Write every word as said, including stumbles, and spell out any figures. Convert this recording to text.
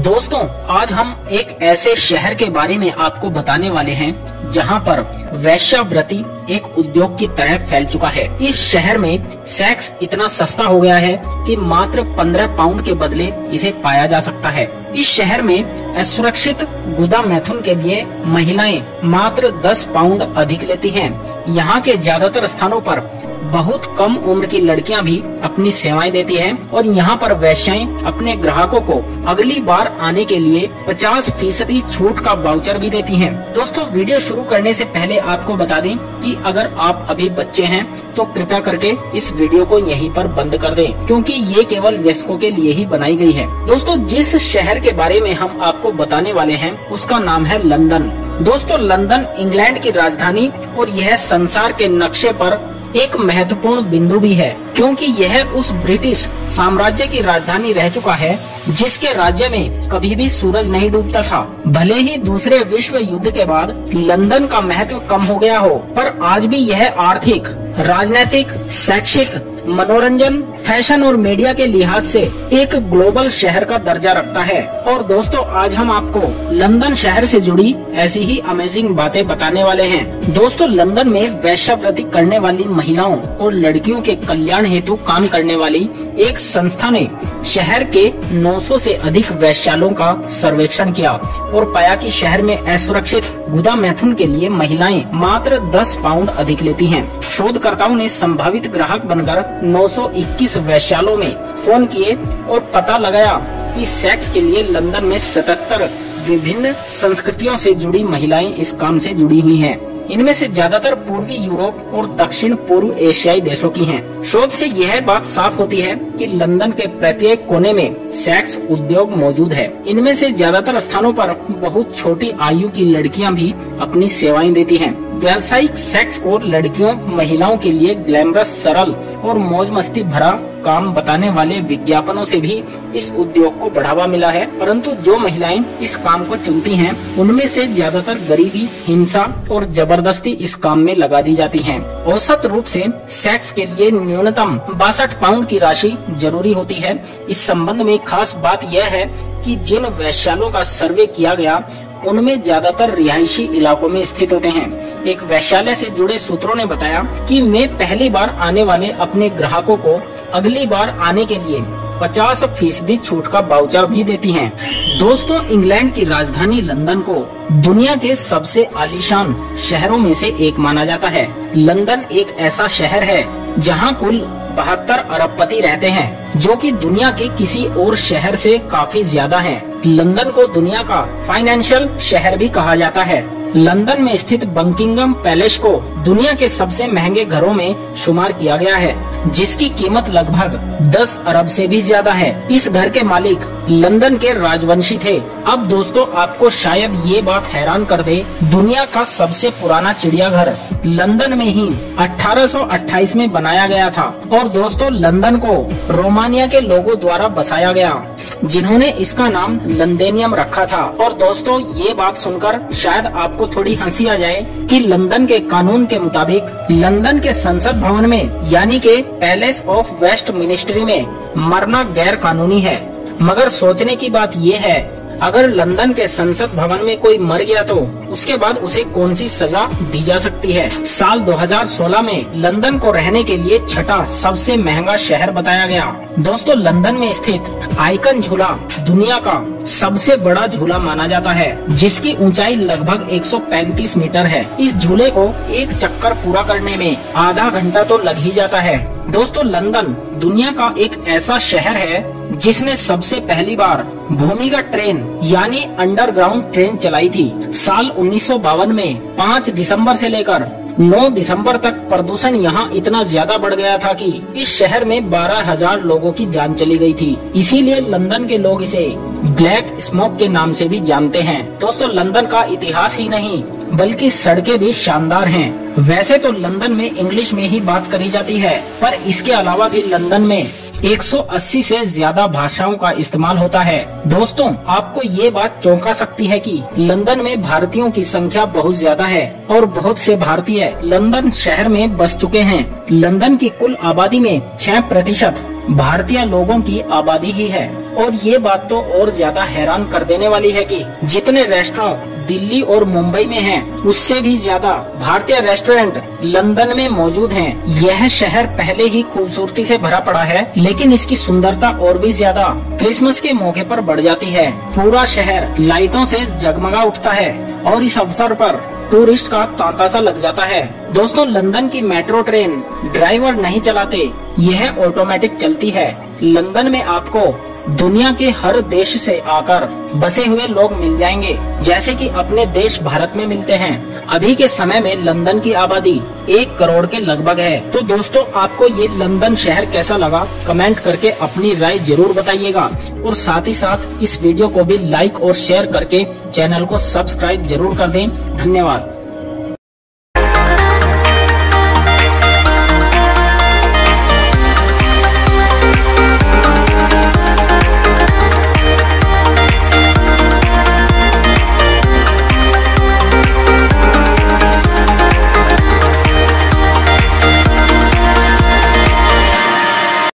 दोस्तों, आज हम एक ऐसे शहर के बारे में आपको बताने वाले हैं जहां पर वेश्यावृत्ति एक उद्योग की तरह फैल चुका है। इस शहर में सेक्स इतना सस्ता हो गया है कि मात्र पंद्रह पाउंड के बदले इसे पाया जा सकता है। इस शहर में असुरक्षित गुदा मैथुन के लिए महिलाएं मात्र दस पाउंड अधिक लेती हैं। यहाँ के ज्यादातर स्थानों पर बहुत कम उम्र की लड़कियां भी अपनी सेवाएं देती हैं और यहाँ पर वेश्याएं अपने ग्राहकों को अगली बार आने के लिए पचास फीसदी छूट का वाउचर भी देती हैं। दोस्तों, वीडियो शुरू करने से पहले आपको बता दें कि अगर आप अभी बच्चे हैं तो कृपया करके इस वीडियो को यहीं पर बंद कर दें, क्योंकि ये केवल वयस्कों के लिए ही बनाई गई है। दोस्तों, जिस शहर के बारे में हम आपको बताने वाले हैं उसका नाम है लंदन। दोस्तों, लंदन इंग्लैंड की राजधानी और यह संसार के नक्शे पर एक महत्वपूर्ण बिंदु भी है, क्योंकि यह उस ब्रिटिश साम्राज्य की राजधानी रह चुका है जिसके राज्य में कभी भी सूरज नहीं डूबता था। भले ही दूसरे विश्व युद्ध के बाद लंदन का महत्व कम हो गया हो, पर आज भी यह आर्थिक, राजनीतिक, शैक्षिक, मनोरंजन, फैशन और मीडिया के लिहाज से एक ग्लोबल शहर का दर्जा रखता है। और दोस्तों, आज हम आपको लंदन शहर से जुड़ी ऐसी ही अमेजिंग बातें बताने वाले हैं। दोस्तों, लंदन में वेश्यावृत्ति करने वाली महिलाओं और लड़कियों के कल्याण हेतु काम करने वाली एक संस्था ने शहर के नौ सौ से अधिक वेश्यालयों का सर्वेक्षण किया और पाया कि शहर में असुरक्षित गुदा मैथुन के लिए महिलाएं मात्र दस पाउंड अधिक लेती हैं। शोधकर्ताओं ने संभावित ग्राहक बनकर नौ सौ इक्कीस वेश्यालयों में फोन किए और पता लगाया कि सेक्स के लिए लंदन में सतहत्तर विभिन्न संस्कृतियों से जुड़ी महिलाएं इस काम से जुड़ी हुई हैं। इनमें से ज्यादातर पूर्वी यूरोप और दक्षिण पूर्व एशियाई देशों की हैं। शोध से यह बात साफ होती है कि लंदन के प्रत्येक कोने में सेक्स उद्योग मौजूद है। इनमें से ज्यादातर स्थानों पर बहुत छोटी आयु की लड़कियां भी अपनी सेवाएं देती हैं। व्यावसायिक सेक्स को लड़कियों महिलाओं के लिए ग्लैमरस, सरल और मौज मस्ती भरा काम बताने वाले विज्ञापनों से भी इस उद्योग को बढ़ावा मिला है, परंतु जो महिलाएं इस काम को चुनती हैं उनमें से ज्यादातर गरीबी, हिंसा और जबरदस्ती इस काम में लगा दी जाती हैं। औसत रूप से सेक्स के लिए न्यूनतम बासठ पाउंड की राशि जरूरी होती है। इस संबंध में खास बात यह है कि जिन वेश्यालयों का सर्वे किया गया उनमें ज्यादातर रिहायशी इलाकों में स्थित होते हैं। एक वेश्यालय से जुड़े सूत्रों ने बताया कि वे पहली बार आने वाले अपने ग्राहकों को अगली बार आने के लिए पचास फीसदी छूट का वाउचर भी देती हैं। दोस्तों, इंग्लैंड की राजधानी लंदन को दुनिया के सबसे आलीशान शहरों में से एक माना जाता है। लंदन एक ऐसा शहर है जहां कुल बहत्तर अरबपति रहते हैं, जो कि दुनिया के किसी और शहर से काफी ज्यादा हैं। लंदन को दुनिया का फाइनेंशियल शहर भी कहा जाता है। लंदन में स्थित बकिंघम पैलेस को दुनिया के सबसे महंगे घरों में शुमार किया गया है, जिसकी कीमत लगभग दस अरब से भी ज्यादा है। इस घर के मालिक लंदन के राजवंशी थे। अब दोस्तों, आपको शायद ये बात हैरान कर दे, दुनिया का सबसे पुराना चिड़ियाघर लंदन में ही अठारह सौ अट्ठाईस में बनाया गया था। और दोस्तों, लंदन को रोमानिया के लोगों द्वारा बसाया गया, जिन्होंने इसका नाम लंदेनियम रखा था। और दोस्तों, ये बात सुनकर शायद आपको थोड़ी हंसी आ जाए कि लंदन के कानून के मुताबिक लंदन के संसद भवन में यानी के पैलेस ऑफ वेस्ट मिनिस्ट्री में मरना गैर कानूनी है। मगर सोचने की बात ये है, अगर लंदन के संसद भवन में कोई मर गया तो उसके बाद उसे कौन सी सजा दी जा सकती है। साल दो हज़ार सोलह में लंदन को रहने के लिए छठा सबसे महंगा शहर बताया गया। दोस्तों, लंदन में स्थित आइकन झूला दुनिया का सबसे बड़ा झूला माना जाता है, जिसकी ऊंचाई लगभग एक सौ पैंतीस मीटर है। इस झूले को एक चक्कर पूरा करने में आधा घंटा तो लग ही जाता है। दोस्तों, लंदन दुनिया का एक ऐसा शहर है जिसने सबसे पहली बार भूमिगत ट्रेन यानी अंडरग्राउंड ट्रेन चलाई थी। साल उन्नीस सौ बावन में पाँच दिसंबर से लेकर नौ दिसंबर तक प्रदूषण यहाँ इतना ज्यादा बढ़ गया था कि इस शहर में बारह हजार लोगों की जान चली गई थी। इसीलिए लंदन के लोग इसे ब्लैक स्मोक के नाम से भी जानते हैं। दोस्तों, लंदन का इतिहास ही नहीं बल्कि सड़कें भी शानदार हैं। वैसे तो लंदन में इंग्लिश में ही बात करी जाती है, पर इसके अलावा भी लंदन में एक सौ अस्सी से ज्यादा भाषाओं का इस्तेमाल होता है। दोस्तों, आपको ये बात चौंका सकती है कि लंदन में भारतीयों की संख्या बहुत ज्यादा है और बहुत से भारतीय लंदन शहर में बस चुके हैं। लंदन की कुल आबादी में छह प्रतिशत भारतीय लोगों की आबादी ही है और ये बात तो और ज्यादा हैरान कर देने वाली है कि जितने रेस्टोरेंट दिल्ली और मुंबई में हैं, उससे भी ज्यादा भारतीय रेस्टोरेंट लंदन में मौजूद हैं। यह शहर पहले ही खूबसूरती से भरा पड़ा है, लेकिन इसकी सुंदरता और भी ज्यादा क्रिसमस के मौके पर बढ़ जाती है। पूरा शहर लाइटों से जगमगा उठता है और इस अवसर पर टूरिस्ट का तांता सा लग जाता है। दोस्तों, लंदन की मेट्रो ट्रेन ड्राइवर नहीं चलाते, यह ऑटोमेटिक चलती है। लंदन में आपको दुनिया के हर देश से आकर बसे हुए लोग मिल जाएंगे, जैसे कि अपने देश भारत में मिलते हैं। अभी के समय में लंदन की आबादी एक करोड़ के लगभग है। तो दोस्तों, आपको ये लंदन शहर कैसा लगा, कमेंट करके अपनी राय जरूर बताइएगा और साथ ही साथ इस वीडियो को भी लाइक और शेयर करके चैनल को सब्सक्राइब जरूर कर दें। धन्यवाद।